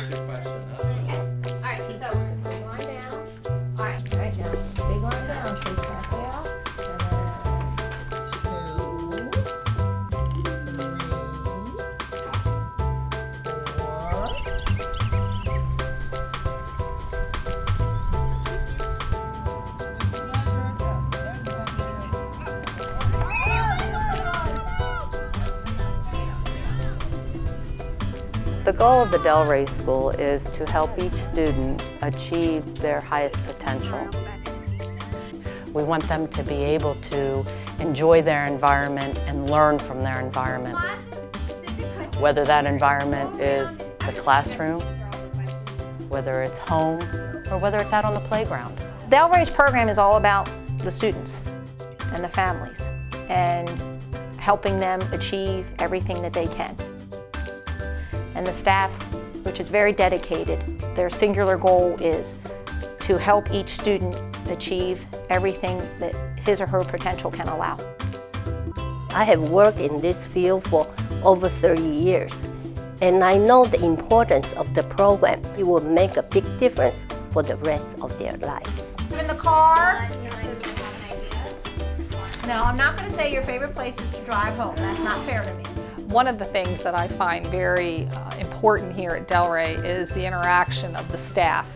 Good question. All right, so big line down. All right, now big line down. Shake halfway out. The goal of the Delrey School is to help each student achieve their highest potential. We want them to be able to enjoy their environment and learn from their environment. Whether that environment is the classroom, whether it's home, or whether it's out on the playground. Delrey's program is all about the students and the families and helping them achieve everything that they can. And the staff, which is very dedicated, their singular goal is to help each student achieve everything that his or her potential can allow. I have worked in this field for over 30 years, and I know the importance of the program. It will make a big difference for the rest of their lives. In the car. No, I'm not going to say your favorite place is to drive home. That's not fair to me. One of the things that I find very important here at Delrey is the interaction of the staff.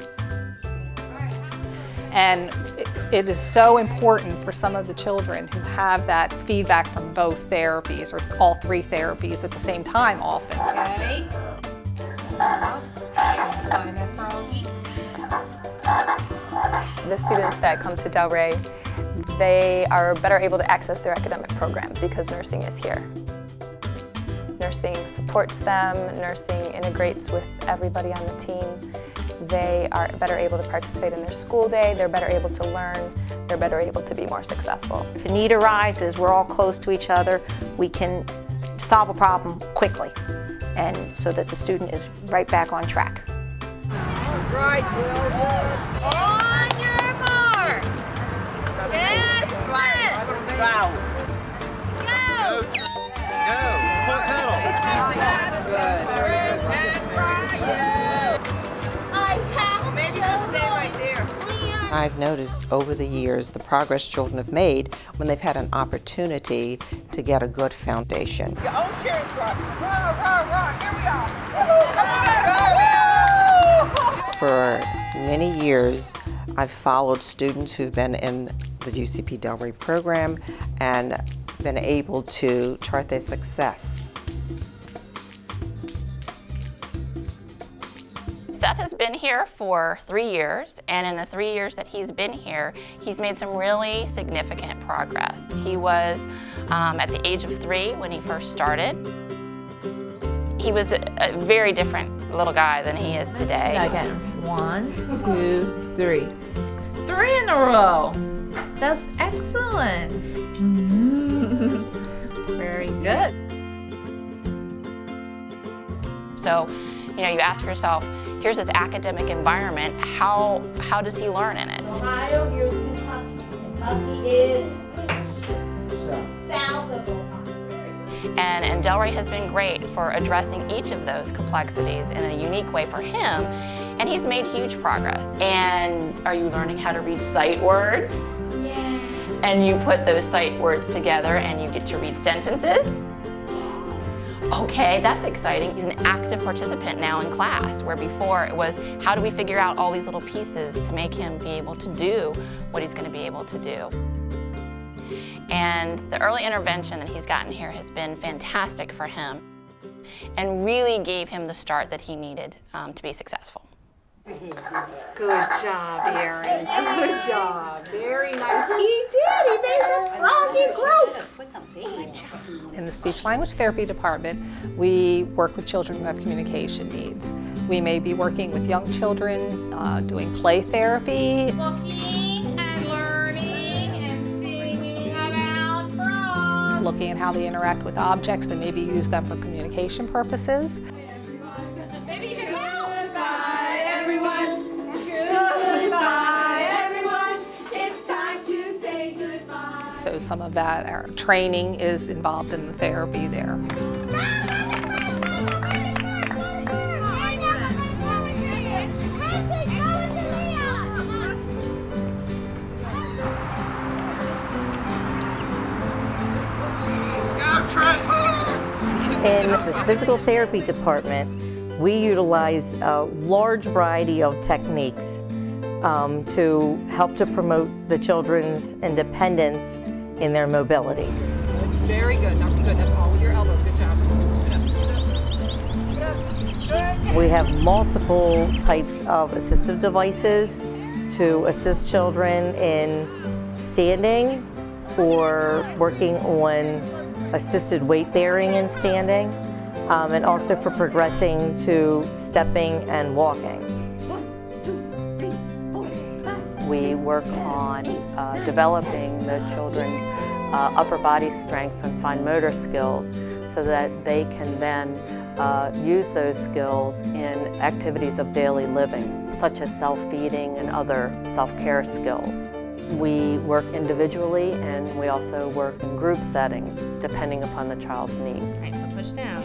And it is so important for some of the children who have that feedback from both therapies or all three therapies at the same time often. Okay. The students that come to Delrey, they are better able to access their academic program because nursing is here. Nursing supports them, nursing integrates with everybody on the team. They are better able to participate in their school day, they're better able to learn, they're better able to be more successful. If a need arises, we're all close to each other, we can solve a problem quickly, and so that the student is right back on track. Right, Will. On your mark. Get set. Go. Go. Foot pedal. Good. Very good. I have Maybe just stay right there. I've noticed over the years the progress children have made when they've had an opportunity to get a good foundation. Your own cheering squad. Run. Here we are. Come on. For many years, I've followed students who've been in the UCP Delrey program and been able to chart their success. Seth has been here for 3 years, and in the 3 years that he's been here, he's made some really significant progress. He was at the age of 3 when he first started. He was a very different little guy than he is today. Again, 1, 2, 3. 3 in a row. That's excellent. Very good. So, you know, you ask yourself, here's this academic environment, how does he learn in it? Ohio, you're Kentucky is south of Ohio. And Delrey has been great for addressing each of those complexities in a unique way for him, and he's made huge progress. And are you learning how to read sight words? Yeah. And you put those sight words together and you get to read sentences? Okay, that's exciting. He's an active participant now in class, where before it was, how do we figure out all these little pieces to make him be able to do what he's going to be able to do? And the early intervention that he's gotten here has been fantastic for him and really gave him the start that he needed to be successful. Good job, Aaron. Good job. Very nice. He did. He made the froggy croak. Good job. In the speech language therapy department, we work with children who have communication needs. We may be working with young children, doing play therapy. Looking and learning and singing about frogs. Looking at how they interact with objects and maybe use them for communication purposes. Maybe you can help. Goodbye, everyone. Goodbye, everyone. It's time to say goodbye. So some of that our training is involved in the therapy there. In the physical therapy department, we utilize a large variety of techniques to help to promote the children's independence in their mobility. Very good. That's good. That's all with your elbow. Good job. We have multiple types of assistive devices to assist children in standing or working on assisted weight bearing and standing, and also for progressing to stepping and walking. We work on developing the children's upper body strength and fine motor skills so that they can then use those skills in activities of daily living, such as self-feeding and other self-care skills. We work individually and we also work in group settings, depending upon the child's needs. Right, so push down.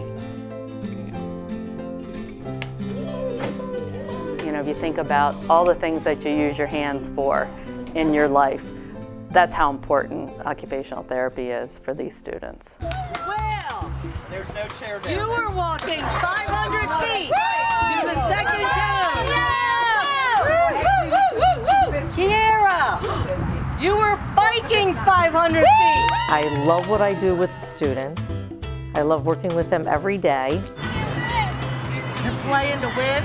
You know, if you think about all the things that you use your hands for in your life, that's how important occupational therapy is for these students. Well, There's no chair down. you were walking 500 feet to the second cone. Kiera, you were biking 500 feet. I love what I do with the students. I love working with them every day. You're playing to win.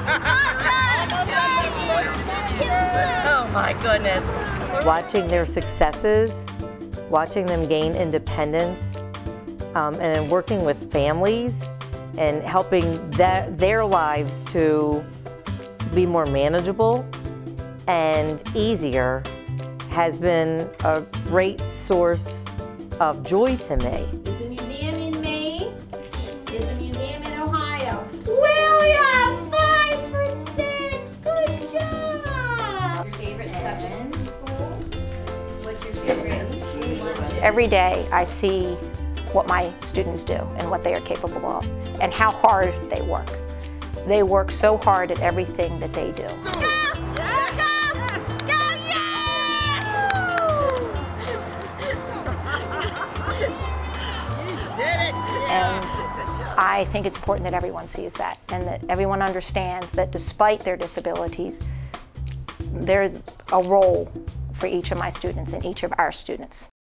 Oh my goodness. Watching their successes, watching them gain independence, and then working with families and helping their lives to be more manageable and easier has been a great source of joy to me. There's a museum in Maine. There's a museum in Ohio. William, 5 for 6. Good job. Your favorite subject in school? What's your favorite school lunch? Every day I see what my students do and what they are capable of and how hard they work. They work so hard at everything that they do. And I think it's important that everyone sees that and that everyone understands that despite their disabilities, there's a role for each of my students and each of our students.